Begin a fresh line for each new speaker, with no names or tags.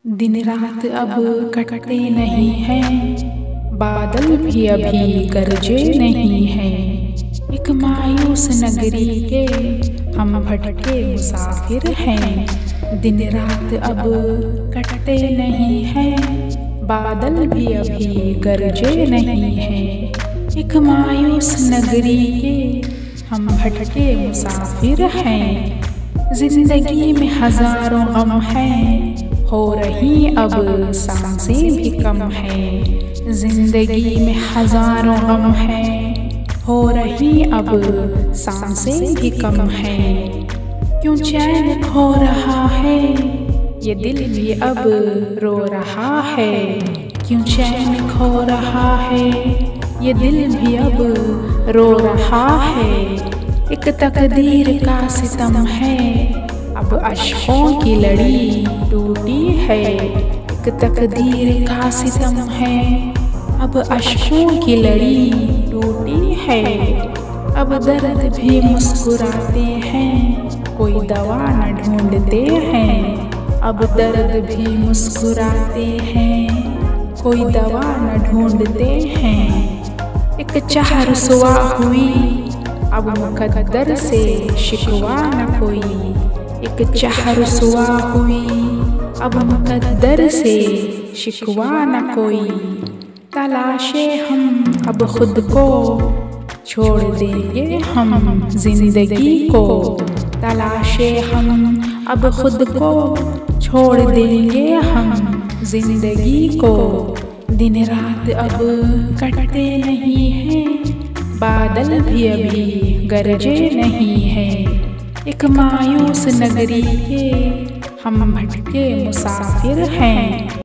दिन रात अब कटते नहीं हैं, बादल भी अभी गरजे नहीं हैं। एक मायूस नगरी के हम भटके मुसाफिर हैं। दिन रात अब कटते नहीं हैं, बादल भी अभी गरजे नहीं हैं। एक मायूस नगरी के हम भटके मुसाफिर हैं। जिंदगी में हजारों गम हैं, हो रही अब सांसें भी कम हैं। जिंदगी में हजारों गम हैं, हो रही अब सांसें भी कम हैं। क्यों चैन खो रहा है, ये दिल भी अब रो रहा है। क्यों चैन खो रहा है, ये दिल भी अब रो रहा है। एक तकदीर का सितम है, अब अश्कों की लड़ी टूटी है। एक तकदीर का सितम है, अब अश्कों की लड़ी टूटी है। अब दर्द भी मुस्कुराते हैं, कोई दवा न ढूंढते हैं। अब दर्द भी मुस्कुराते हैं, कोई दवा न ढूंढते हैं। एक चाह रुसवा हुई, अब मुकद्दर से शिकवा न कोई। एक चाह रुसवा हुई, अब मुकद्दर से शिकवा न कोई। तलाशे हम अब खुद को, छोड़ देंगे हम जिंदगी को। तलाशे हम अब खुद को, छोड़ देंगे हम जिंदगी को। दिन रात अब कटते नहीं हैं, बादल भी अभी गरजे नहीं हैं। एक मायूस नगरी के हम भटके मुसाफिर हैं।